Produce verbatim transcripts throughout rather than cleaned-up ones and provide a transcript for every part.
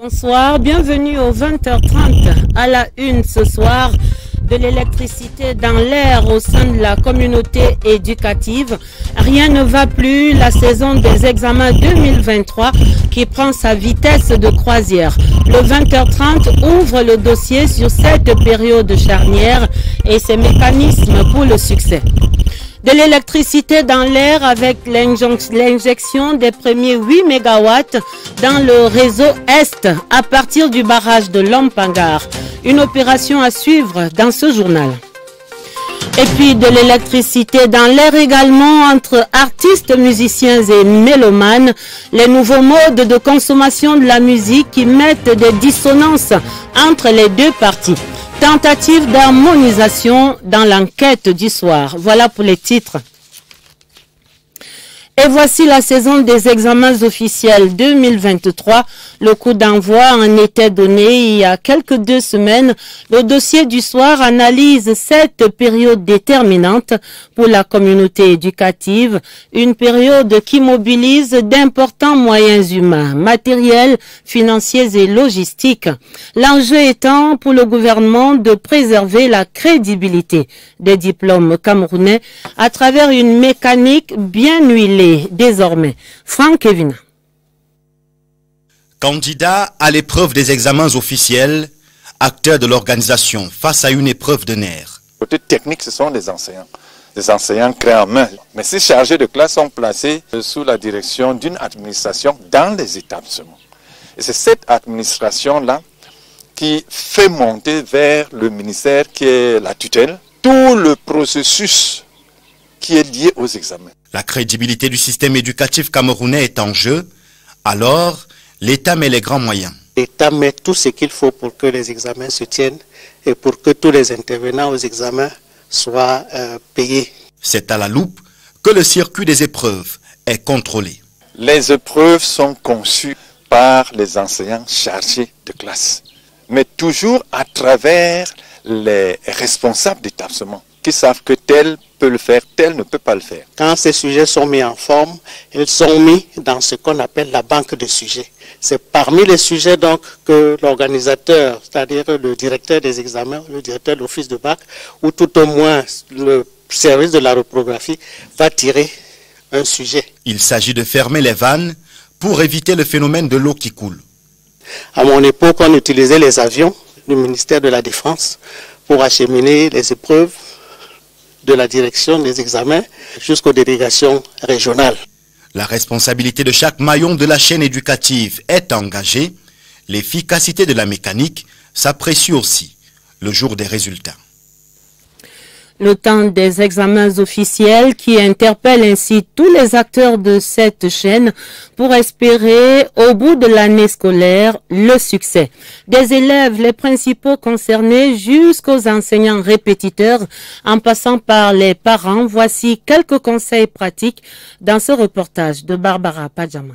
Bonsoir, bienvenue aux vingt heures trente à la une ce soir de l'électricité dans l'air au sein de la communauté éducative. Rien ne va plus, la saison des examens deux mille vingt-trois qui prend sa vitesse de croisière. Le vingt heures trente ouvre le dossier sur cette période charnière et ses mécanismes pour le succès. De l'électricité dans l'air avec l'injection des premiers huit mégawatts dans le réseau Est à partir du barrage de Lompangar. Une opération à suivre dans ce journal. Et puis de l'électricité dans l'air également entre artistes, musiciens et mélomanes. Les nouveaux modes de consommation de la musique qui mettent des dissonances entre les deux parties. Tentative d'harmonisation dans l'enquête du soir. Voilà pour les titres. Et voici la saison des examens officiels deux mille vingt-trois. Le coup d'envoi en était donné il y a quelques deux semaines. Le dossier du soir analyse cette période déterminante pour la communauté éducative. Une période qui mobilise d'importants moyens humains, matériels, financiers et logistiques. L'enjeu étant pour le gouvernement de préserver la crédibilité des diplômes camerounais à travers une mécanique bien huilée. Désormais, Franck Kevin. Candidat à l'épreuve des examens officiels, acteur de l'organisation face à une épreuve de nerfs. Côté technique, ce sont les enseignants. Les enseignants créent en main. Mais ces chargés de classe sont placés sous la direction d'une administration dans les établissements. Et c'est cette administration-là qui fait monter vers le ministère qui est la tutelle tout le processus qui est lié aux examens. La crédibilité du système éducatif camerounais est en jeu, alors l'État met les grands moyens. L'État met tout ce qu'il faut pour que les examens se tiennent et pour que tous les intervenants aux examens soient euh, payés. C'est à la loupe que le circuit des épreuves est contrôlé. Les épreuves sont conçues par les enseignants chargés de classe, mais toujours à travers les responsables d'établissement qui savent que tel peut le faire, tel ne peut pas le faire. Quand ces sujets sont mis en forme, ils sont mis dans ce qu'on appelle la banque de sujets. C'est parmi les sujets donc que l'organisateur, c'est-à-dire le directeur des examens, le directeur de l'office de bac, ou tout au moins le service de la reprographie, va tirer un sujet. Il s'agit de fermer les vannes pour éviter le phénomène de l'eau qui coule. À mon époque, on utilisait les avions du ministère de la Défense pour acheminer les épreuves de la direction des examens jusqu'aux délégations régionales. La responsabilité de chaque maillon de la chaîne éducative est engagée. L'efficacité de la mécanique s'apprécie aussi le jour des résultats. Le temps des examens officiels qui interpelle ainsi tous les acteurs de cette chaîne pour espérer, au bout de l'année scolaire, le succès. Des élèves, les principaux concernés, jusqu'aux enseignants répétiteurs, en passant par les parents. Voici quelques conseils pratiques dans ce reportage de Barbara Padjama.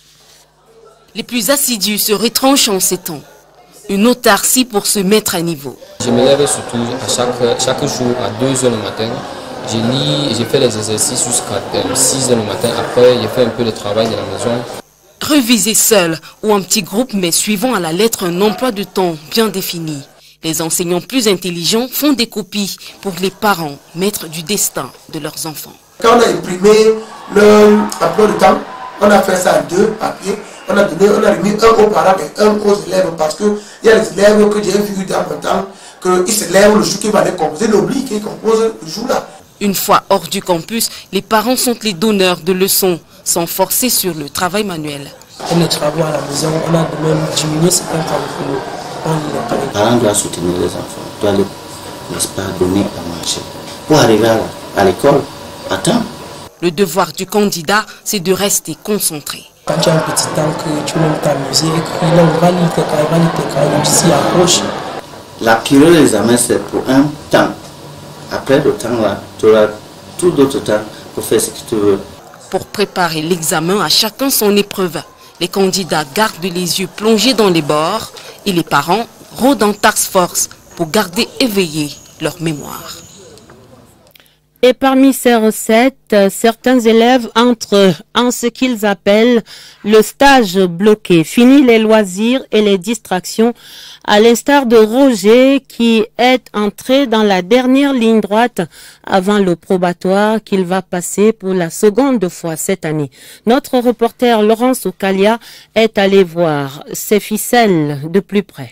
Les plus assidus se retranchent en ces temps. Une autarcie pour se mettre à niveau. Je me lève surtout à chaque, chaque jour à deux heures du matin. Je lis, j'ai fait les exercices jusqu'à six heures du matin. Après, j'ai fait un peu de travail de la maison. Réviser seul ou en petit groupe, mais suivant à la lettre un emploi de temps bien défini. Les enseignants plus intelligents font des copies pour les parents, maîtres du destin de leurs enfants. Quand on a imprimé l'emploi de temps, on a fait ça en deux papiers. On a donné, on a remis un aux parents et un aux élèves parce qu'il y a des élèves que j'ai vu dans mon temps qu'ils se lèvent le jour qu'ils vont aller composer, l'oubli qu'ils composent le jour-là. Une fois hors du campus, les parents sont les donneurs de leçons, sans forcer sur le travail manuel. Comme les travaux à la maison, on a de même diminué certains travaux. Les parents doivent soutenir les enfants, doivent, n'est-ce pas, donner à manger. Pour arriver à l'école, à temps. Le devoir du candidat, c'est de rester concentré. Quand tu as un petit temps que tu veux t'amuser, écrire, on va lire tes cahiers, va lire tes cahiers, ici approche. La période de l'examen, c'est pour un temps. Après le temps là, tu auras tout d'autres temps pour faire ce que tu veux. Pour préparer l'examen, à chacun son épreuve. Les candidats gardent les yeux plongés dans les bords et les parents rôdent en task force pour garder éveillée leur mémoire. Et parmi ces recettes, certains élèves entrent en ce qu'ils appellent le stage bloqué. Fini les loisirs et les distractions, à l'instar de Roger qui est entré dans la dernière ligne droite avant le probatoire qu'il va passer pour la seconde fois cette année. Notre reporter Laurence Oukalia est allé voir ces ficelles de plus près.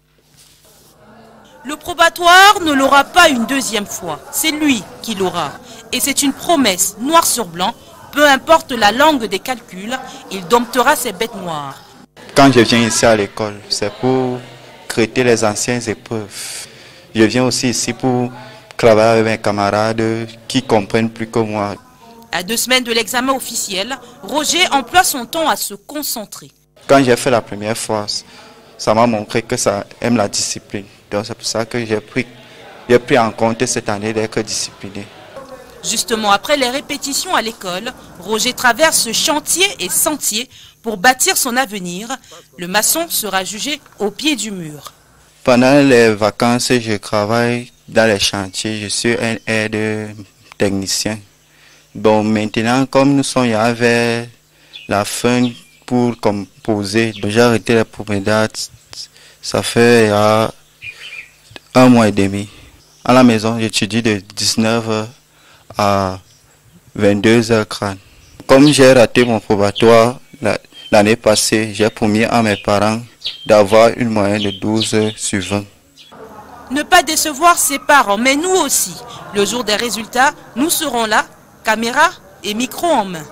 Le probatoire ne l'aura pas une deuxième fois, c'est lui qui l'aura. Et c'est une promesse, noir sur blanc, peu importe la langue des calculs, il domptera ses bêtes noires. Quand je viens ici à l'école, c'est pour traiter les anciennes épreuves. Je viens aussi ici pour travailler avec mes camarades qui comprennent plus que moi. À deux semaines de l'examen officiel, Roger emploie son temps à se concentrer. Quand j'ai fait la première fois, ça m'a montré que ça aime la discipline. Donc c'est pour ça que j'ai pris, j'ai pris en compte cette année d'être discipliné. Justement, après les répétitions à l'école, Roger traverse chantier et sentier pour bâtir son avenir. Le maçon sera jugé au pied du mur. Pendant les vacances, je travaille dans les chantiers. Je suis un aide technicien. Bon, maintenant, comme nous sommes vers la fin pour composer, j'ai arrêté les promenades. Ça fait euh, un mois et demi. À la maison, j'étudie de dix-neuf heures à vingt-deux heures trente. Comme j'ai raté mon probatoire l'année passée, j'ai promis à mes parents d'avoir une moyenne de douze sur vingt. Ne pas décevoir ses parents, mais nous aussi. Le jour des résultats, nous serons là, caméra et micro en main.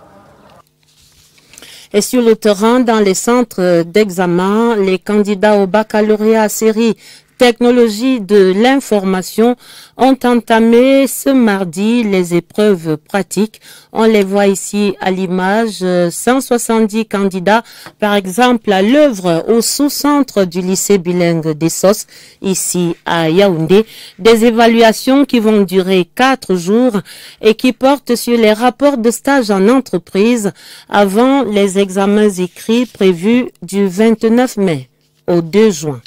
Et sur le terrain, dans les centres d'examen, les candidats au baccalauréat série technologie de l'information ont entamé ce mardi les épreuves pratiques. On les voit ici à l'image, cent soixante-dix candidats, par exemple à l'œuvre au sous-centre du lycée bilingue d'Essos, ici à Yaoundé. Des évaluations qui vont durer quatre jours et qui portent sur les rapports de stage en entreprise avant les examens écrits prévus du vingt-neuf mai au deux juin.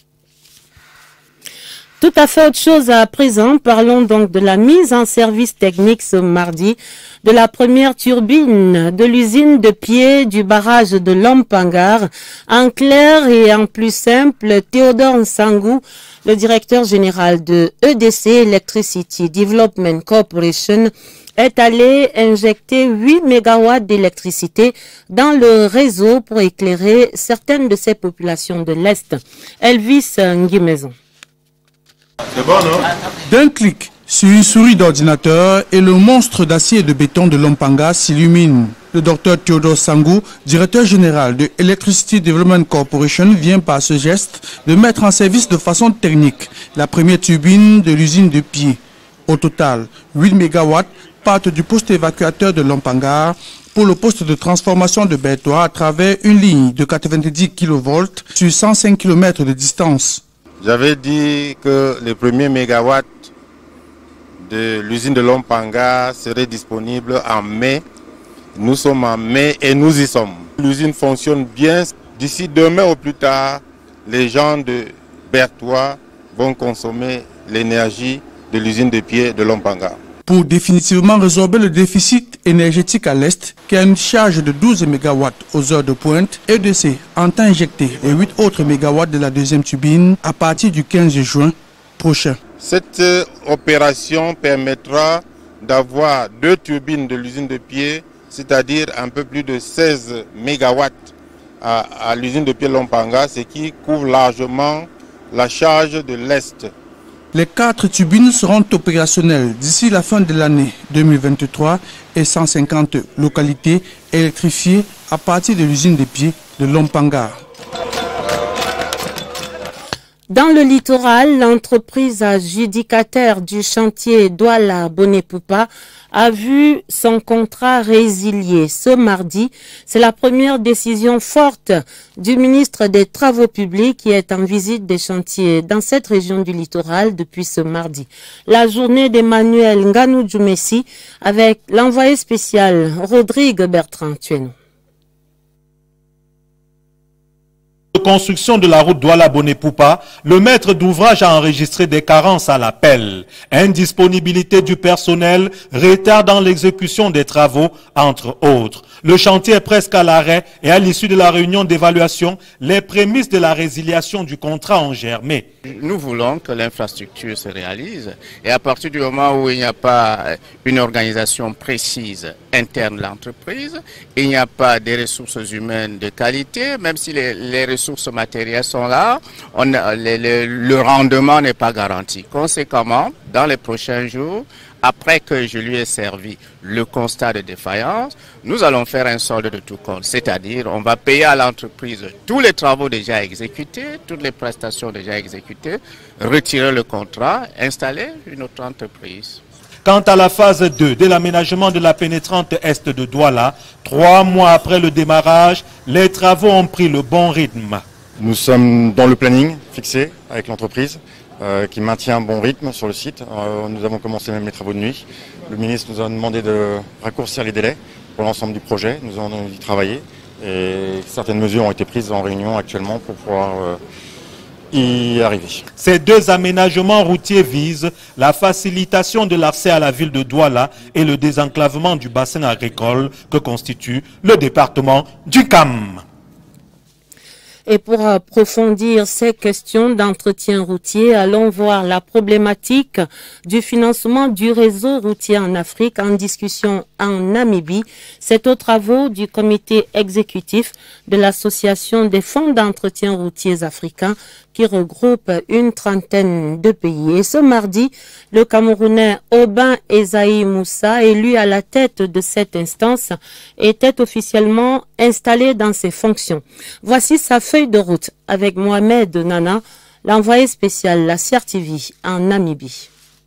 Tout à fait autre chose à présent, parlons donc de la mise en service technique ce mardi de la première turbine de l'usine de pied du barrage de Lompangar. En clair et en plus simple, Théodore Nsangou, le directeur général de E D C Electricity Development Corporation, est allé injecter huit mégawatts d'électricité dans le réseau pour éclairer certaines de ces populations de l'Est. Elvis Nguimaison. C'est bon, non? D'un clic sur une souris d'ordinateur et le monstre d'acier et de béton de Lompanga s'illumine. Le docteur Théodore Nsangou, directeur général de Electricity Development Corporation, vient par ce geste de mettre en service de façon technique la première turbine de l'usine de pied. Au total, huit mégawatts partent du poste évacuateur de Lompanga pour le poste de transformation de Bertois à travers une ligne de quatre-vingt-dix kilovolts sur cent cinq kilomètres de distance. J'avais dit que les premiers mégawatts de l'usine de Lompanga seraient disponibles en mai. Nous sommes en mai et nous y sommes. L'usine fonctionne bien. D'ici demain au plus tard, les gens de Bertois vont consommer l'énergie de l'usine de pied de Lompanga. Pour définitivement résorber le déficit énergétique à l'Est, qui a une charge de douze mégawatts aux heures de pointe, E D C entend injecter les huit autres mégawatts de la deuxième turbine à partir du quinze juin prochain. Cette opération permettra d'avoir deux turbines de l'usine de pied, c'est-à-dire un peu plus de seize mégawatts à, à l'usine de pied Lompanga, ce qui couvre largement la charge de l'Est. Les quatre turbines seront opérationnelles d'ici la fin de l'année deux mille vingt-trois et cent cinquante localités électrifiées à partir de l'usine de pied de Lompanga. Dans le littoral, l'entreprise adjudicataire du chantier Douala Bonepoupa a vu son contrat résilié ce mardi. C'est la première décision forte du ministre des Travaux publics qui est en visite des chantiers dans cette région du littoral depuis ce mardi. La journée d'Emmanuel Nganou Djoumessi avec l'envoyé spécial Rodrigue Bertrand Tueno. construction de la route Douala-Bonnet-Poupa, le maître d'ouvrage a enregistré des carences à l'appel. Indisponibilité du personnel, retard dans l'exécution des travaux, entre autres. Le chantier est presque à l'arrêt et à l'issue de la réunion d'évaluation, les prémices de la résiliation du contrat ont germé. Nous voulons que l'infrastructure se réalise et à partir du moment où il n'y a pas une organisation précise interne de l'entreprise, il n'y a pas des ressources humaines de qualité, même si les, les ressources matérielles sont là, on a, les, les, le rendement n'est pas garanti. Conséquemment, dans les prochains jours, après que je lui ai servi le constat de défaillance, nous allons faire un solde de tout compte. C'est-à-dire, on va payer à l'entreprise tous les travaux déjà exécutés, toutes les prestations déjà exécutées, retirer le contrat, installer une autre entreprise. Quant à la phase deux de l'aménagement de la pénétrante est de Douala, trois mois après le démarrage, les travaux ont pris le bon rythme. Nous sommes dans le planning fixé avec l'entreprise. Euh, qui maintient un bon rythme sur le site. Euh, nous avons commencé même les travaux de nuit. Le ministre nous a demandé de raccourcir les délais pour l'ensemble du projet. Nous allons y travailler et certaines mesures ont été prises en réunion actuellement pour pouvoir euh, y arriver. Ces deux aménagements routiers visent la facilitation de l'accès à la ville de Douala et le désenclavement du bassin agricole que constitue le département du C A M. Et pour approfondir ces questions d'entretien routier, allons voir la problématique du financement du réseau routier en Afrique en discussion en Namibie. C'est aux travaux du comité exécutif de l'Association des fonds d'entretien routiers africains qui regroupe une trentaine de pays. Et ce mardi, le Camerounais Aubin Esaïe Moussa, élu à la tête de cette instance, était officiellement installé dans ses fonctions. Voici sa feuille de route avec Mohamed Nana, l'envoyé spécial la C R T V en Namibie.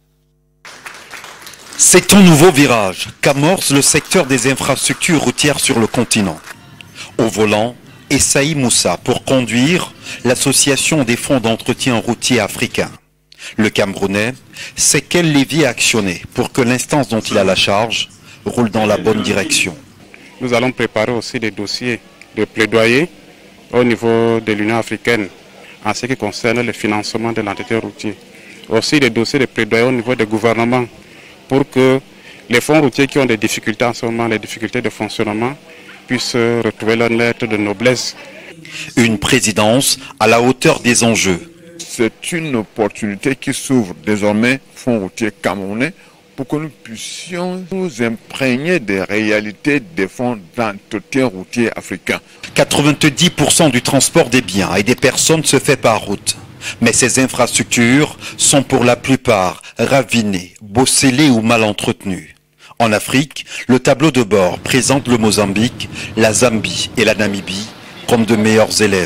C'est un nouveau virage qu'amorce le secteur des infrastructures routières sur le continent. Au volant, Esaïe Moussa pour conduire l'association des fonds d'entretien routier africains. Le Camerounais sait quel levier actionner pour que l'instance dont il a la charge roule dans la bonne direction. Nous allons préparer aussi des dossiers de plaidoyer au niveau de l'Union africaine en ce qui concerne le financement de l'entretien routier. Aussi des dossiers de plaidoyer au niveau des gouvernements pour que les fonds routiers qui ont des difficultés en ce moment, les difficultés de fonctionnement, puissent retrouver leur lettre de noblesse. Une présidence à la hauteur des enjeux. C'est une opportunité qui s'ouvre désormais au fonds routier camerounais pour que nous puissions nous imprégner des réalités des fonds d'entretien routier africains. quatre-vingt-dix pour cent du transport des biens et des personnes se fait par route. Mais ces infrastructures sont pour la plupart ravinées, bosselées ou mal entretenues. En Afrique, le tableau de bord présente le Mozambique, la Zambie et la Namibie comme de meilleurs élèves.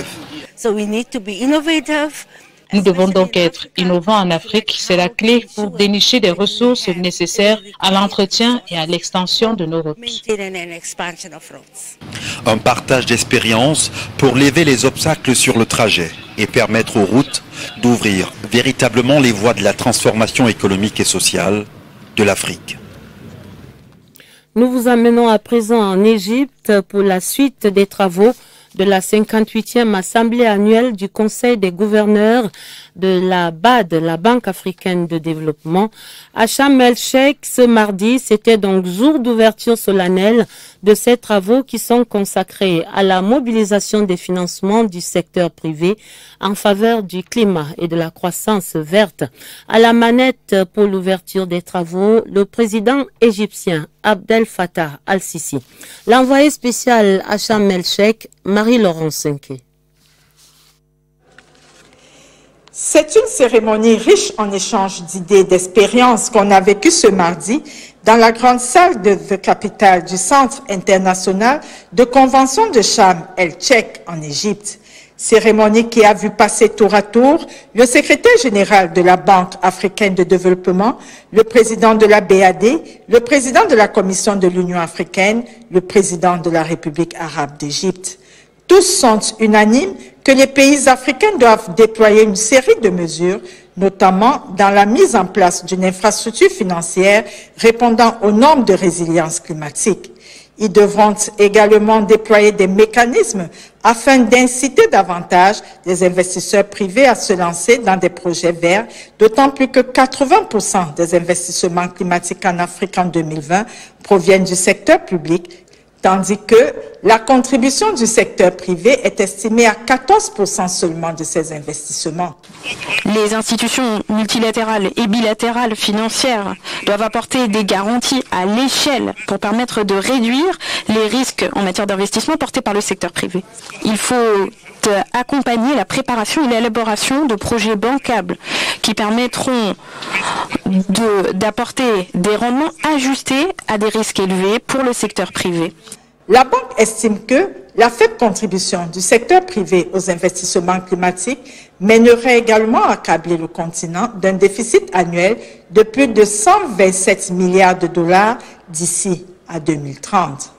Nous devons donc être innovants en Afrique. C'est la clé pour dénicher des ressources nécessaires à l'entretien et à l'extension de nos routes. Un partage d'expérience pour lever les obstacles sur le trajet et permettre aux routes d'ouvrir véritablement les voies de la transformation économique et sociale de l'Afrique. Nous vous amenons à présent en Égypte pour la suite des travaux de la cinquante-huitième Assemblée annuelle du Conseil des gouverneurs de la B A D, la Banque africaine de développement. À Sharm el-Sheikh, ce mardi, c'était donc jour d'ouverture solennelle de ces travaux qui sont consacrés à la mobilisation des financements du secteur privé en faveur du climat et de la croissance verte. À la manette pour l'ouverture des travaux, le président égyptien Abdel Fattah al-Sisi. L'envoyé spécial à Sharm el-Sheikh, Marie-Laurence Senke. C'est une cérémonie riche en échanges d'idées et d'expériences qu'on a vécue ce mardi dans la grande salle de The Capital du Centre international de convention de Sharm el-Sheikh en Égypte. Cérémonie qui a vu passer tour à tour le secrétaire général de la Banque africaine de développement, le président de la B A D, le président de la Commission de l'Union africaine, le président de la République arabe d'Égypte. Tous sont unanimes que les pays africains doivent déployer une série de mesures, notamment dans la mise en place d'une infrastructure financière répondant aux normes de résilience climatique. Ils devront également déployer des mécanismes afin d'inciter davantage les investisseurs privés à se lancer dans des projets verts, d'autant plus que quatre-vingts pour cent des investissements climatiques en Afrique en deux mille vingt proviennent du secteur public, tandis que la contribution du secteur privé est estimée à quatorze pour cent seulement de ces investissements. Les institutions multilatérales et bilatérales financières doivent apporter des garanties à l'échelle pour permettre de réduire les risques en matière d'investissement portés par le secteur privé. Il faut accompagner la préparation et l'élaboration de projets bancables qui permettront d'apporter des rendements ajustés à des risques élevés pour le secteur privé. La banque estime que la faible contribution du secteur privé aux investissements climatiques mènerait également à accabler le continent d'un déficit annuel de plus de cent vingt-sept milliards de dollars d'ici à deux mille trente.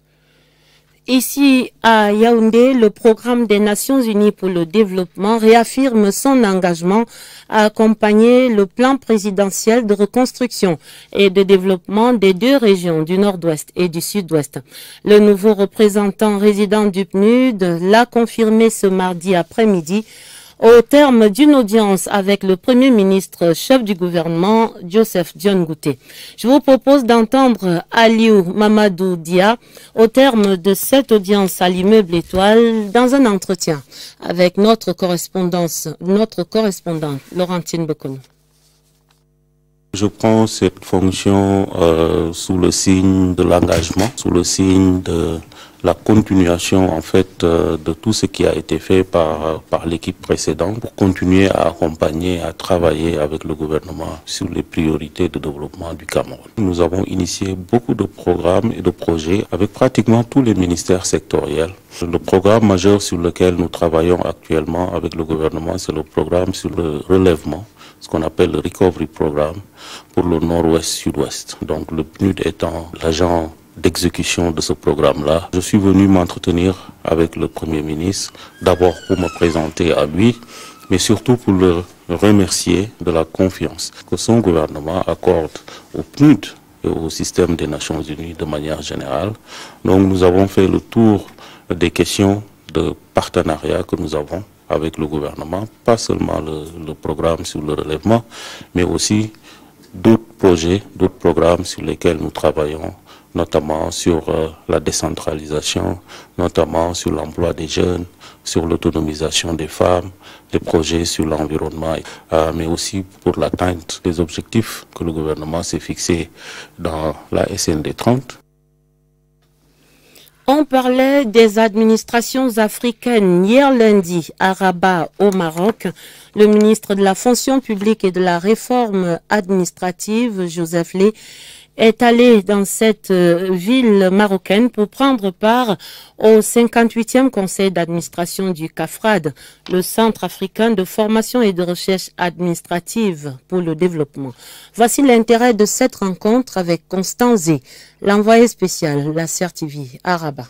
Ici à Yaoundé, le programme des Nations Unies pour le développement réaffirme son engagement à accompagner le plan présidentiel de reconstruction et de développement des deux régions du Nord-Ouest et du Sud-Ouest. Le nouveau représentant résident du P N U D l'a confirmé ce mardi après-midi au terme d'une audience avec le Premier ministre chef du gouvernement, Joseph Dione Ngouté. Je vous propose d'entendre Aliou Mamadou Dia au terme de cette audience à l'immeuble Étoile dans un entretien avec notre correspondance, notre correspondante Laurentine Bekonou. Je prends cette fonction euh, sous le signe de l'engagement, sous le signe de la continuation en fait euh, de tout ce qui a été fait par, par l'équipe précédente pour continuer à accompagner, à travailler avec le gouvernement sur les priorités de développement du Cameroun. Nous avons initié beaucoup de programmes et de projets avec pratiquement tous les ministères sectoriels. Le programme majeur sur lequel nous travaillons actuellement avec le gouvernement, c'est le programme sur le relèvement, ce qu'on appelle le Recovery Programme pour le Nord-Ouest-Sud-Ouest. Donc le P N U D étant l'agent d'exécution de ce programme-là. Je suis venu m'entretenir avec le Premier ministre, d'abord pour me présenter à lui, mais surtout pour le remercier de la confiance que son gouvernement accorde au P N U D et au système des Nations Unies de manière générale. Donc nous avons fait le tour des questions de partenariat que nous avons avec le gouvernement, pas seulement le, le programme sur le relèvement, mais aussi d'autres projets, d'autres programmes sur lesquels nous travaillons, notamment sur euh, la décentralisation, notamment sur l'emploi des jeunes, sur l'autonomisation des femmes, des projets sur l'environnement, euh, mais aussi pour l'atteinte des objectifs que le gouvernement s'est fixés dans la S N D trente. On parlait des administrations africaines hier lundi à Rabat, au Maroc. Le ministre de la Fonction publique et de la Réforme administrative, Joseph Lay, est allé dans cette ville marocaine pour prendre part au cinquante-huitième conseil d'administration du CAFRAD, le Centre africain de formation et de recherche administrative pour le développement. Voici l'intérêt de cette rencontre avec Constant Zé, l'envoyé spécial de la C R T V à Rabat.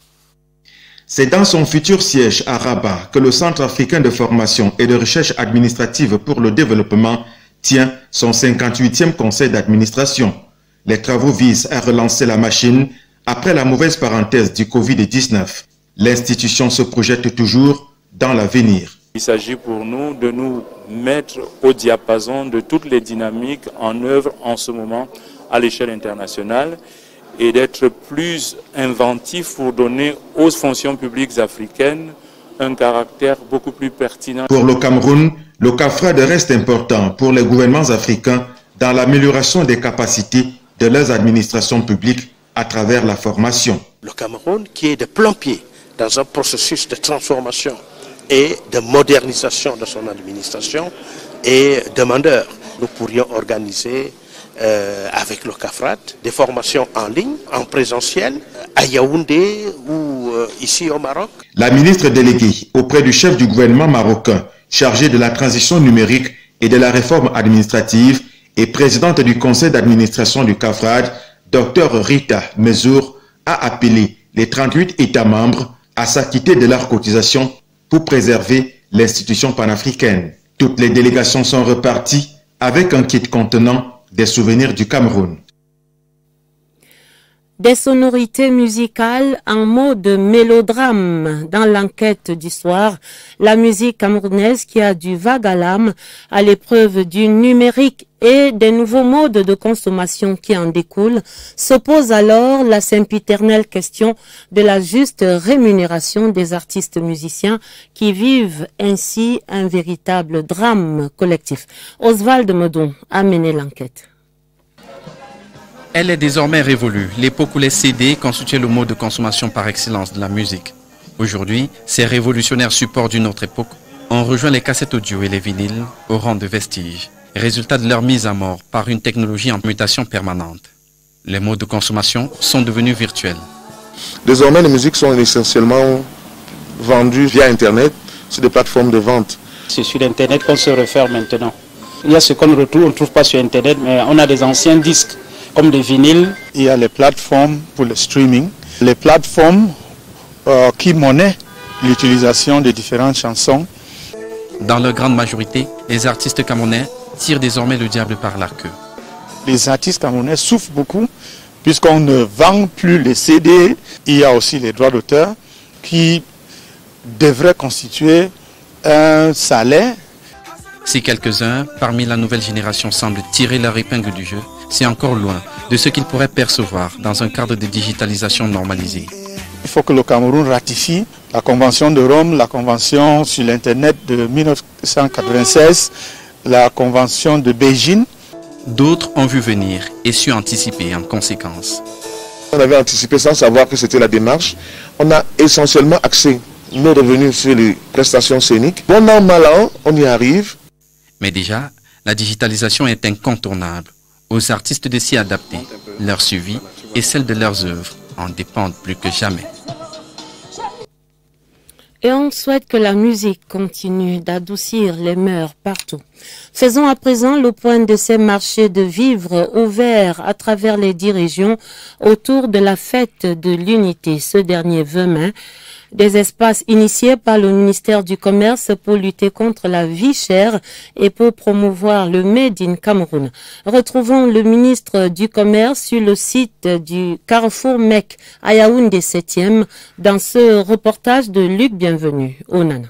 C'est dans son futur siège à Rabat que le Centre africain de formation et de recherche administrative pour le développement tient son cinquante-huitième conseil d'administration. Les travaux visent à relancer la machine après la mauvaise parenthèse du Covid dix-neuf. L'institution se projette toujours dans l'avenir. Il s'agit pour nous de nous mettre au diapason de toutes les dynamiques en œuvre en ce moment à l'échelle internationale et d'être plus inventif pour donner aux fonctions publiques africaines un caractère beaucoup plus pertinent. Pour le Cameroun, le CAFRAD reste important pour les gouvernements africains dans l'amélioration des capacités de leurs administrations publiques à travers la formation. Le Cameroun qui est de plan-pied dans un processus de transformation et de modernisation de son administration est demandeur. Nous pourrions organiser euh, avec le CAFRAD des formations en ligne, en présentiel, à Yaoundé ou euh, ici au Maroc. La ministre déléguée auprès du chef du gouvernement marocain chargé de la transition numérique et de la réforme administrative et présidente du conseil d'administration du CAFRAD, Dr Rita Mezour, a appelé les trente-huit États membres à s'acquitter de leurs cotisations pour préserver l'institution panafricaine. Toutes les délégations sont reparties avec un kit contenant des souvenirs du Cameroun. Des sonorités musicales en mode mélodrame. Dans l'enquête du soir, la musique camerounaise qui a du vague à l'âme à l'épreuve du numérique et des nouveaux modes de consommation qui en découlent, se pose alors la sempiternelle question de la juste rémunération des artistes musiciens qui vivent ainsi un véritable drame collectif. Oswald Medon a mené l'enquête. Elle est désormais révolue. L'époque où les C D constituaient le mode de consommation par excellence de la musique. Aujourd'hui, ces révolutionnaires supports d'une autre époque ont rejoint les cassettes audio et les vinyles au rang de vestiges, résultat de leur mise à mort par une technologie en mutation permanente. Les modes de consommation sont devenus virtuels. Désormais, les musiques sont essentiellement vendues via Internet, sur des plateformes de vente. C'est sur Internet qu'on se réfère maintenant. Il y a ce qu'on retrouve, on ne trouve pas sur Internet, mais on a des anciens disques, comme des vinyles. Il y a les plateformes pour le streaming, les plateformes euh, qui monnaient l'utilisation de différentes chansons. Dans leur grande majorité, les artistes camerounais tirent désormais le diable par la queue. Les artistes camerounais souffrent beaucoup puisqu'on ne vend plus les C D. Il y a aussi les droits d'auteur qui devraient constituer un salaire. Si quelques-uns, parmi la nouvelle génération, semblent tirer leur épingle du jeu, c'est encore loin de ce qu'ils pourraient percevoir dans un cadre de digitalisation normalisé. Il faut que le Cameroun ratifie la Convention de Rome, la Convention sur l'Internet de mille neuf cent quatre-vingt-seize, la Convention de Beijing. D'autres ont vu venir et su anticiper en conséquence. On avait anticipé sans savoir que c'était la démarche. On a essentiellement axé nos revenus sur les prestations scéniques. Bon an, mal an, on y arrive. Mais déjà, la digitalisation est incontournable. Aux artistes de s'y adapter. Leur suivi et celle de leurs œuvres en dépendent plus que jamais. Et on souhaite que la musique continue d'adoucir les mœurs partout. Faisons à présent le point de ces marchés de vivres ouverts à travers les dix régions autour de la fête de l'unité. Ce dernier vingt des espaces initiés par le ministère du Commerce pour lutter contre la vie chère et pour promouvoir le Made in Cameroun. Retrouvons le ministre du Commerce sur le site du Carrefour Mec à Yaoundé septième dans ce reportage de Luc Bienvenu. Onana.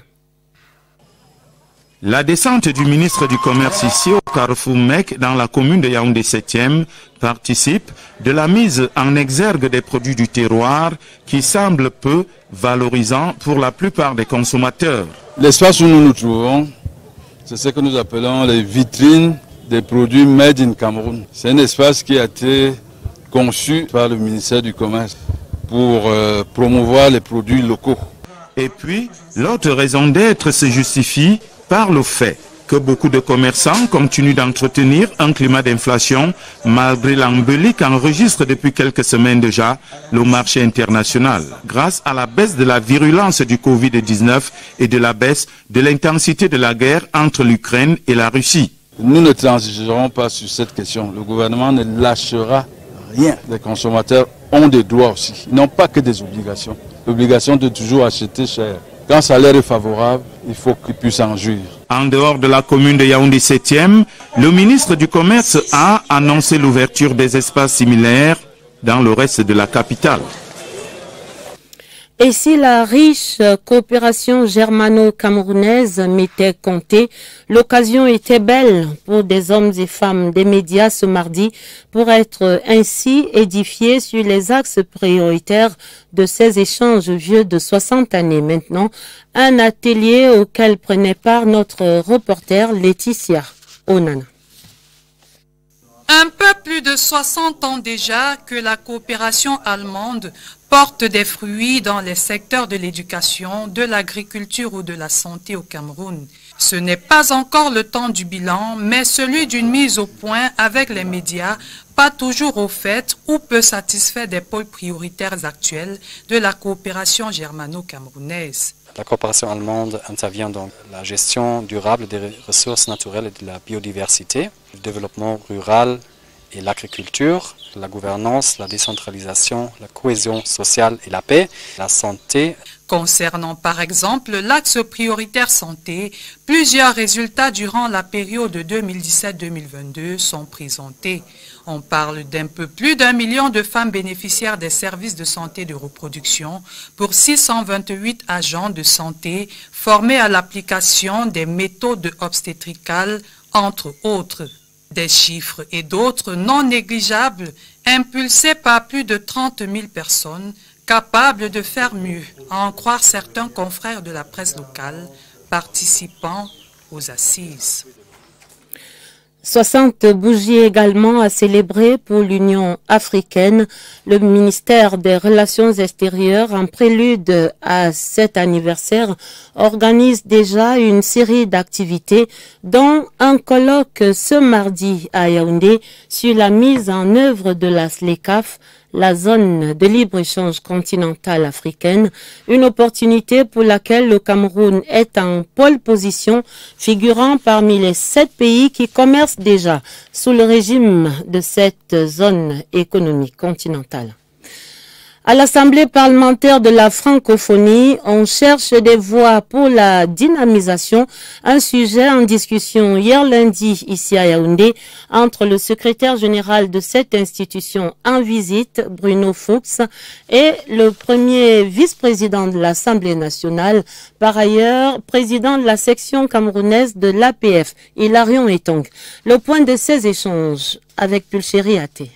La descente du ministre du Commerce ici au Carrefour Mec dans la commune de Yaoundé septième participe de la mise en exergue des produits du terroir qui semblent peu valorisants pour la plupart des consommateurs. L'espace où nous nous trouvons, c'est ce que nous appelons les vitrines des produits Made in Cameroun. C'est un espace qui a été conçu par le ministère du Commerce pour euh, promouvoir les produits locaux. Et puis, l'autre raison d'être se justifie par le fait que beaucoup de commerçants continuent d'entretenir un climat d'inflation malgré l'embellie qu'enregistre depuis quelques semaines déjà le marché international, grâce à la baisse de la virulence du Covid dix-neuf et de la baisse de l'intensité de la guerre entre l'Ukraine et la Russie. Nous ne transigerons pas sur cette question. Le gouvernement ne lâchera rien. Les consommateurs ont des droits aussi, ils n'ont pas que des obligations. L'obligation de toujours acheter cher. Quand ça leur est favorable, il faut qu'ils puissent en jouir. En dehors de la commune de Yaoundé septième, le ministre du Commerce a annoncé l'ouverture des espaces similaires dans le reste de la capitale. Et si la riche coopération germano-camerounaise m'était comptée, l'occasion était belle pour des hommes et femmes des médias ce mardi pour être ainsi édifiés sur les axes prioritaires de ces échanges vieux de soixante années maintenant, un atelier auquel prenait part notre reporter Laetitia Onana. Un peu plus de soixante ans déjà que la coopération allemande porte des fruits dans les secteurs de l'éducation, de l'agriculture ou de la santé au Cameroun. Ce n'est pas encore le temps du bilan, mais celui d'une mise au point avec les médias, pas toujours au fait ou peu satisfaits des pôles prioritaires actuels de la coopération germano-camerounaise. La coopération allemande intervient dans la gestion durable des ressources naturelles et de la biodiversité, le développement rural et l'agriculture, la gouvernance, la décentralisation, la cohésion sociale et la paix, la santé. Concernant par exemple l'axe prioritaire santé, plusieurs résultats durant la période deux mille dix-sept deux mille vingt-deux sont présentés. On parle d'un peu plus d'un million de femmes bénéficiaires des services de santé de reproduction pour six cent vingt-huit agents de santé formés à l'application des méthodes obstétricales, entre autres. Des chiffres et d'autres non négligeables impulsés par plus de trente mille personnes capables de faire mieux, à en croire certains confrères de la presse locale participant aux assises. soixante bougies également à célébrer pour l'Union africaine. Le ministère des Relations extérieures, en prélude à cet anniversaire, organise déjà une série d'activités, dont un colloque ce mardi à Yaoundé sur la mise en œuvre de la S L E C A F, la zone de libre-échange continentale africaine, une opportunité pour laquelle le Cameroun est en pole position, figurant parmi les sept pays qui commercent déjà sous le régime de cette zone économique continentale. À l'Assemblée parlementaire de la francophonie, on cherche des voies pour la dynamisation, un sujet en discussion hier lundi ici à Yaoundé entre le secrétaire général de cette institution en visite, Bruno Fuchs, et le premier vice-président de l'Assemblée nationale, par ailleurs président de la section camerounaise de l'A P F, Hilarion Etong. Le point de ces échanges avec Pulchéri Até.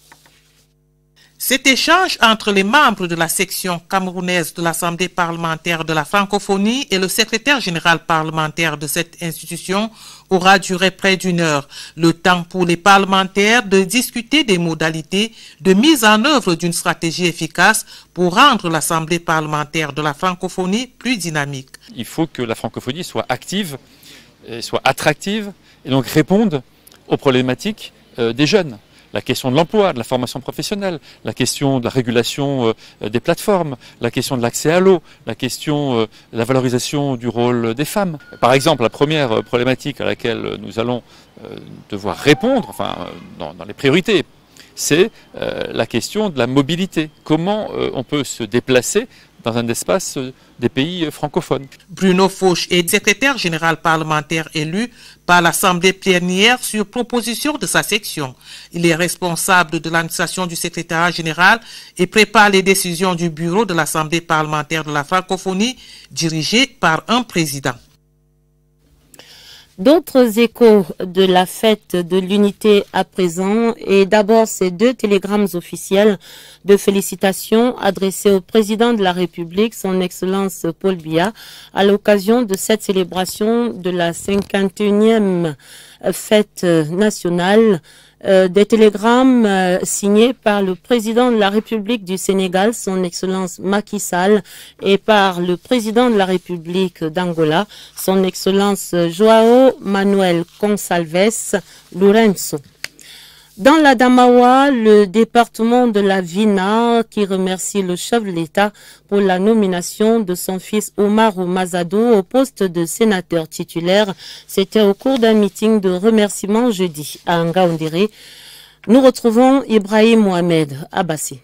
Cet échange entre les membres de la section camerounaise de l'Assemblée parlementaire de la francophonie et le secrétaire général parlementaire de cette institution aura duré près d'une heure. Le temps pour les parlementaires de discuter des modalités de mise en œuvre d'une stratégie efficace pour rendre l'Assemblée parlementaire de la francophonie plus dynamique. Il faut que la francophonie soit active, et soit attractive et donc réponde aux problématiques euh, des jeunes. La question de l'emploi, de la formation professionnelle, la question de la régulation euh, des plateformes, la question de l'accès à l'eau, la question euh, de la valorisation du rôle des femmes. Par exemple, la première problématique à laquelle nous allons euh, devoir répondre, enfin dans, dans les priorités, c'est euh, la question de la mobilité. Comment euh, on peut se déplacer dans un espace des pays francophones. Bruno Fuchs est secrétaire général parlementaire élu par l'Assemblée plénière sur proposition de sa section. Il est responsable de l'administration du secrétariat général et prépare les décisions du bureau de l'Assemblée parlementaire de la francophonie dirigé par un président. D'autres échos de la fête de l'unité à présent et d'abord ces deux télégrammes officiels de félicitations adressés au président de la République, son Excellence Paul Biya, à l'occasion de cette célébration de la cinquante et unième fête nationale. Euh, des télégrammes euh, signés par le président de la République du Sénégal, son Excellence Macky Sall, et par le président de la République d'Angola, son Excellence João Manuel Gonçalves Lourenço. Dans la Damawa, le département de la Vina, qui remercie le chef de l'État pour la nomination de son fils Omar Mazadou au poste de sénateur titulaire, c'était au cours d'un meeting de remerciement jeudi à Ngaoundéré. Nous retrouvons Ibrahim Mohamed Abbassi.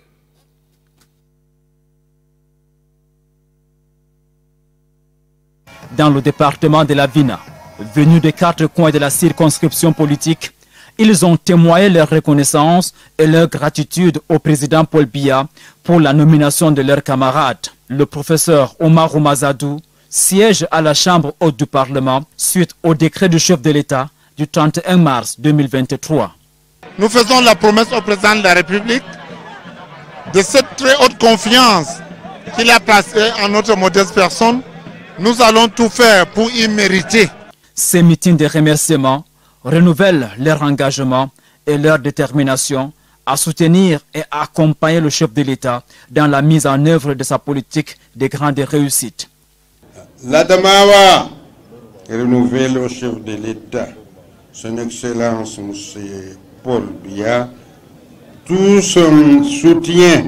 Dans le département de la Vina, venus des quatre coins de la circonscription politique, ils ont témoigné leur reconnaissance et leur gratitude au président Paul Biya pour la nomination de leur camarade. Le professeur Omar Mazadou siège à la Chambre haute du Parlement suite au décret du chef de l'État du trente et un mars deux mille vingt-trois. Nous faisons la promesse au président de la République de cette très haute confiance qu'il a placée en notre modeste personne. Nous allons tout faire pour y mériter. Ces meetings de remerciement renouvellent leur engagement et leur détermination à soutenir et à accompagner le chef de l'État dans la mise en œuvre de sa politique de grande réussite. La Damawa renouvelle au chef de l'État, son Excellence M. Paul Biya, tout son soutien.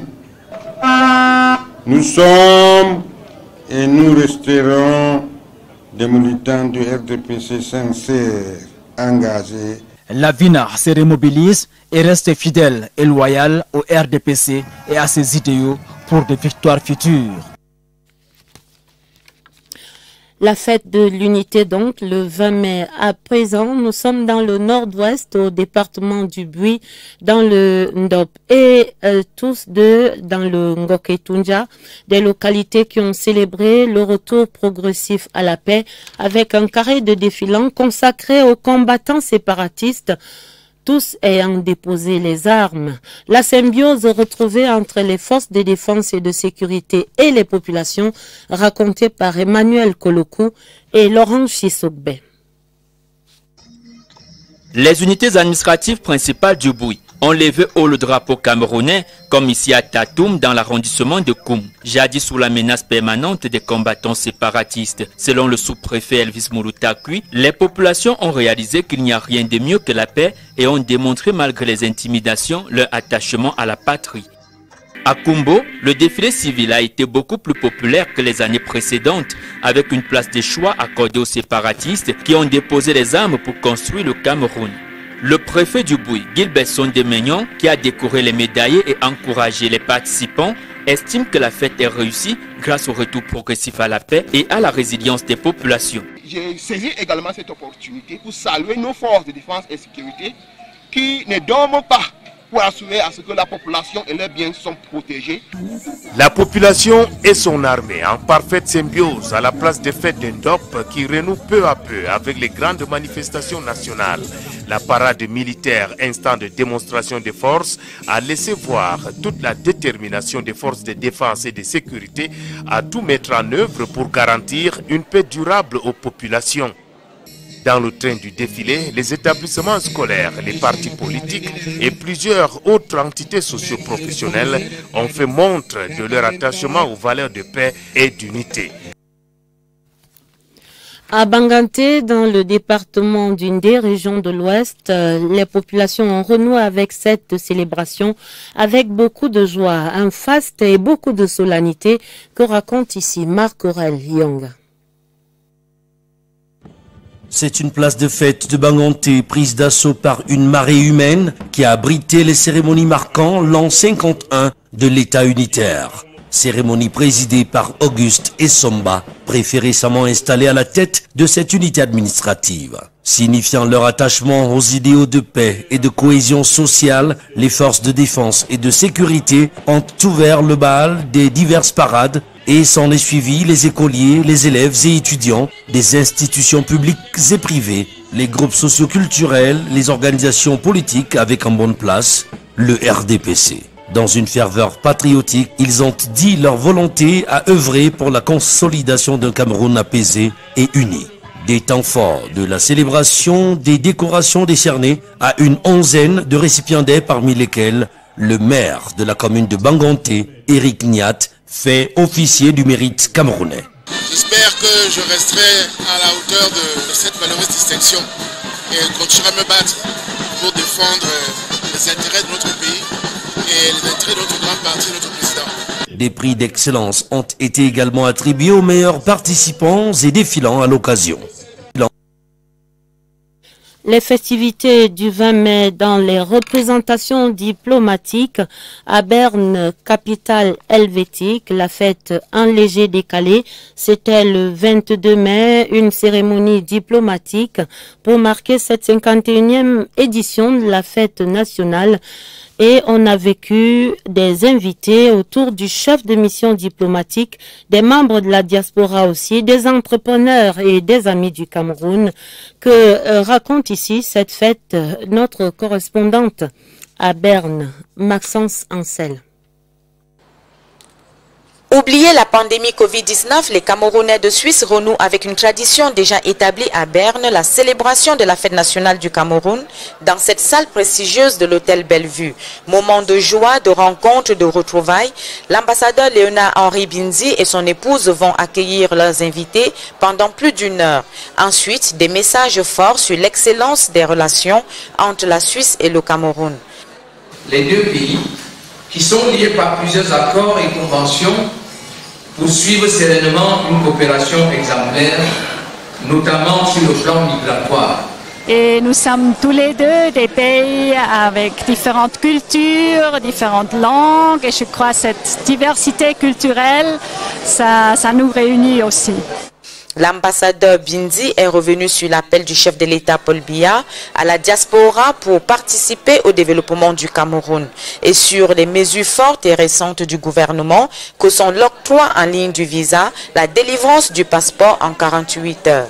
Nous sommes et nous resterons des militants du R D P C sincères, engagés. La Vina se remobilise et reste fidèle et loyale au R D P C et à ses idéaux pour des victoires futures. La fête de l'unité donc le vingt mai. À présent, nous sommes dans le nord-ouest au département du Bui, dans le Ndop et euh, tous deux dans le Ngoketunja, des localités qui ont célébré le retour progressif à la paix avec un carré de défilants consacré aux combattants séparatistes, tous ayant déposé les armes. La symbiose retrouvée entre les forces de défense et de sécurité et les populations, racontée par Emmanuel Kolokou et Laurent Chisogbe. Les unités administratives principales du Bui ont levé haut le drapeau camerounais, comme ici à Tatoum dans l'arrondissement de Koum, jadis sous la menace permanente des combattants séparatistes. Selon le sous-préfet Elvis Mouloutakui, les populations ont réalisé qu'il n'y a rien de mieux que la paix et ont démontré malgré les intimidations leur attachement à la patrie. À Kumbo, le défilé civil a été beaucoup plus populaire que les années précédentes, avec une place de choix accordée aux séparatistes qui ont déposé les armes pour construire le Cameroun. Le préfet du Bui, Gilbert Sondemignon, qui a décoré les médaillés et encouragé les participants, estime que la fête est réussie grâce au retour progressif à la paix et à la résilience des populations. J'ai saisi également cette opportunité pour saluer nos forces de défense et sécurité qui ne dorment pas pour assurer à ce que la population et leurs biens sont protégés. La population et son armée en parfaite symbiose à la place des fêtes d'Indop qui renoue peu à peu avec les grandes manifestations nationales. La parade militaire, instant de démonstration de force, a laissé voir toute la détermination des forces de défense et de sécurité à tout mettre en œuvre pour garantir une paix durable aux populations. Dans le train du défilé, les établissements scolaires, les partis politiques et plusieurs autres entités socio-professionnelles ont fait montre de leur attachement aux valeurs de paix et d'unité. À Banganté, dans le département d'une des régions de l'Ouest, les populations ont renoué avec cette célébration avec beaucoup de joie, un faste et beaucoup de solennité que raconte ici Marc-Aurèle Young. C'est une place de fête de Banganté prise d'assaut par une marée humaine qui a abrité les cérémonies marquant l'an cinquante et un de l'État unitaire. Cérémonie présidée par Auguste Essomba, préfet récemment installé à la tête de cette unité administrative. Signifiant leur attachement aux idéaux de paix et de cohésion sociale, les forces de défense et de sécurité ont ouvert le bal des diverses parades et s'en est suivi les écoliers, les élèves et étudiants des institutions publiques et privées, les groupes socioculturels, les organisations politiques avec en bonne place le R D P C. Dans une ferveur patriotique, ils ont dit leur volonté à œuvrer pour la consolidation d'un Cameroun apaisé et uni. Des temps forts de la célébration, des décorations décernées à une onzaine de récipiendaires parmi lesquels le maire de la commune de Banganté, Eric Niat, fait officier du mérite camerounais. J'espère que je resterai à la hauteur de cette valeureuse distinction et continuerai à me battre pour défendre les intérêts de notre pays et les intérêts de notre grand parti, notre président. Des prix d'excellence ont été également attribués aux meilleurs participants et défilants à l'occasion. Les festivités du vingt mai dans les représentations diplomatiques à Berne, capitale helvétique, la fête en léger décalé, c'était le vingt-deux mai, une cérémonie diplomatique pour marquer cette cinquante et unième édition de la fête nationale. Et on a vécu des invités autour du chef de mission diplomatique, des membres de la diaspora aussi, des entrepreneurs et des amis du Cameroun, que euh, raconte ici cette fête euh, notre correspondante à Berne, Maxence Ancel. Oubliez la pandémie Covid dix-neuf, les Camerounais de Suisse renouent avec une tradition déjà établie à Berne, la célébration de la fête nationale du Cameroun, dans cette salle prestigieuse de l'hôtel Bellevue. Moment de joie, de rencontre, de retrouvailles, l'ambassadeur Léonard-Henri Binzi et son épouse vont accueillir leurs invités pendant plus d'une heure. Ensuite, des messages forts sur l'excellence des relations entre la Suisse et le Cameroun. Les deux pays, qui sont liés par plusieurs accords et conventions, poursuivre sereinement une coopération exemplaire, notamment sur le plan migratoire. Et nous sommes tous les deux des pays avec différentes cultures, différentes langues, et je crois que cette diversité culturelle, ça, ça nous réunit aussi. L'ambassadeur Bindi est revenu sur l'appel du chef de l'État Paul Biya à la diaspora pour participer au développement du Cameroun et sur les mesures fortes et récentes du gouvernement que sont l'octroi en ligne du visa, la délivrance du passeport en quarante-huit heures.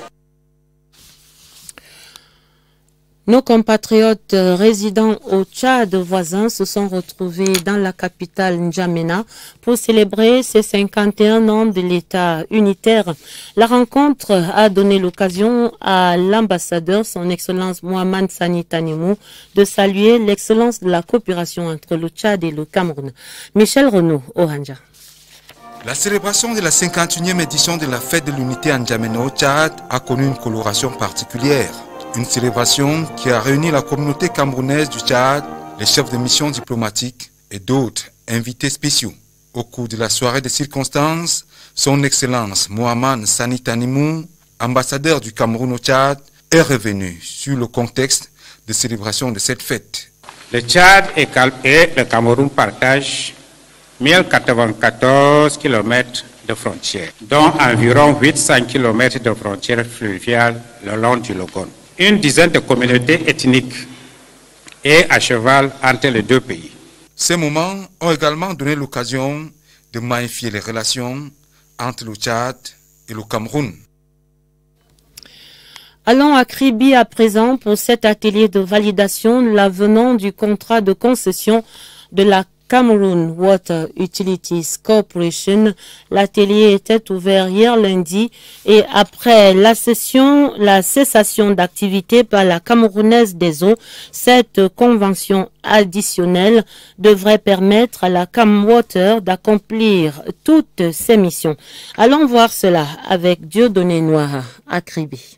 Nos compatriotes résidant au Tchad voisin se sont retrouvés dans la capitale N'Djamena pour célébrer ses cinquante et un ans de l'État unitaire. La rencontre a donné l'occasion à l'ambassadeur, son Excellence Mohamed Sani Tanimou, de saluer l'excellence de la coopération entre le Tchad et le Cameroun. Michel Renaud, Oranja. La célébration de la cinquante et unième édition de la fête de l'unité en N'Djamena au Tchad a connu une coloration particulière. Une célébration qui a réuni la communauté camerounaise du Tchad, les chefs de mission diplomatiques et d'autres invités spéciaux. Au cours de la soirée de circonstances, son Excellence Mohamed Sani Tanimou, ambassadeur du Cameroun au Tchad, est revenu sur le contexte de célébration de cette fête. Le Tchad et le Cameroun partagent mille quatre-vingt-quatorze kilomètres de frontières, dont environ huit cents kilomètres de frontières fluviales le long du Logone. Une dizaine de communautés ethniques et à cheval entre les deux pays. Ces moments ont également donné l'occasion de magnifier les relations entre le Tchad et le Cameroun. Allons à Kribi à présent pour cet atelier de validation de l'avenant du contrat de concession de la Cameroon Water Utilities Corporation. L'atelier était ouvert hier lundi et après la session, la cessation d'activité par la Camerounaise des eaux, cette convention additionnelle devrait permettre à la Camwater d'accomplir toutes ses missions. Allons voir cela avec Dieudonné Noir à Kribi.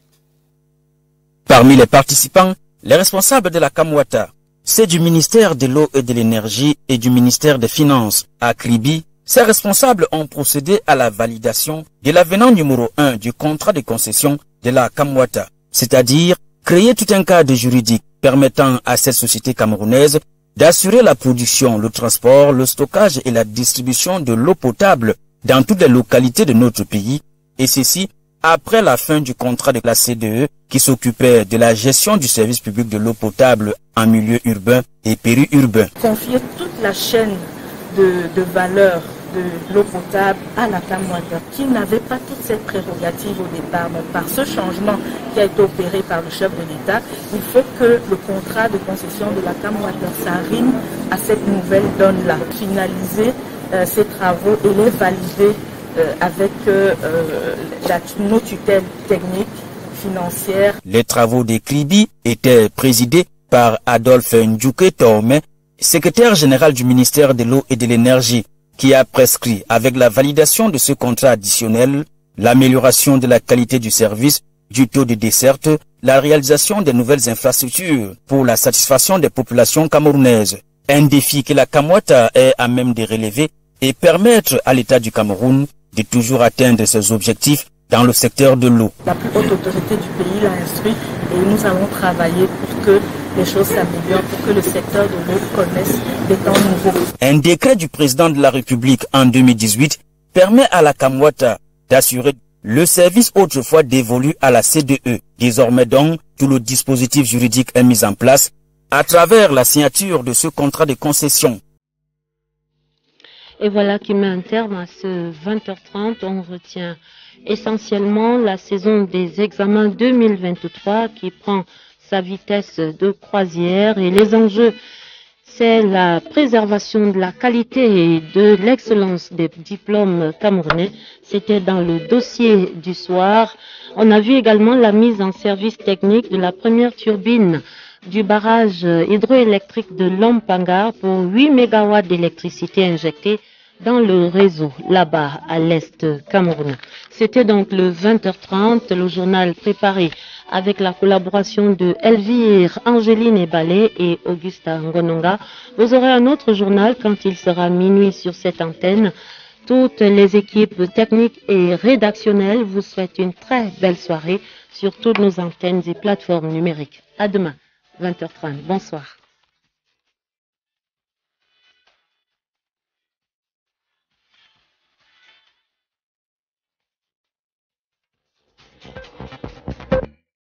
Parmi les participants, les responsables de la Camwater, c'est du ministère de l'eau et de l'énergie et du ministère des Finances. À Kribi, ces responsables ont procédé à la validation de l'avenant numéro un du contrat de concession de la Camwater, c'est-à-dire créer tout un cadre juridique permettant à cette société camerounaise d'assurer la production, le transport, le stockage et la distribution de l'eau potable dans toutes les localités de notre pays, et ceci après la fin du contrat de la C D E qui s'occupait de la gestion du service public de l'eau potable en milieu urbain et périurbain. Confier toute la chaîne de, de valeur de l'eau potable à la Camwater, qui n'avait pas toutes ces prérogatives au départ. Mais par ce changement qui a été opéré par le chef de l'État, il faut que le contrat de concession de la Camwater s'arrime à cette nouvelle donne-là. Finaliser euh, ces travaux et les valider Euh, avec euh, euh, la, nos tutelles techniques, financières. Les travaux de Kribi étaient présidés par Adolphe Ndjouké Tome, secrétaire général du ministère de l'eau et de l'énergie, qui a prescrit avec la validation de ce contrat additionnel l'amélioration de la qualité du service, du taux de desserte, la réalisation de nouvelles infrastructures pour la satisfaction des populations camerounaises. Un défi que la Camwater est à même de relever et permettre à l'État du Cameroun de toujours atteindre ses objectifs dans le secteur de l'eau. La plus haute autorité du pays l'a instruit et nous allons travailler pour que les choses s'améliorent, pour que le secteur de l'eau connaisse des temps nouveaux. Un décret du président de la République en deux mille dix-huit permet à la Camwater d'assurer le service autrefois dévolu à la C D E. Désormais donc, tout le dispositif juridique est mis en place à travers la signature de ce contrat de concession. Et voilà qui met un terme à ce vingt heures trente. On retient essentiellement la saison des examens deux mille vingt-trois qui prend sa vitesse de croisière et les enjeux, c'est la préservation de la qualité et de l'excellence des diplômes camerounais. C'était dans le dossier du soir. On a vu également la mise en service technique de la première turbine du barrage hydroélectrique de Lompangar pour huit mégawatts d'électricité injectée dans le réseau, là-bas, à l'est camerounais. C'était donc le vingt heures trente, le journal préparé avec la collaboration de Elvire, Angéline Ebalé et Augusta Ngononga. Vous aurez un autre journal quand il sera minuit sur cette antenne. Toutes les équipes techniques et rédactionnelles vous souhaitent une très belle soirée sur toutes nos antennes et plateformes numériques. À demain, vingt heures trente. Bonsoir.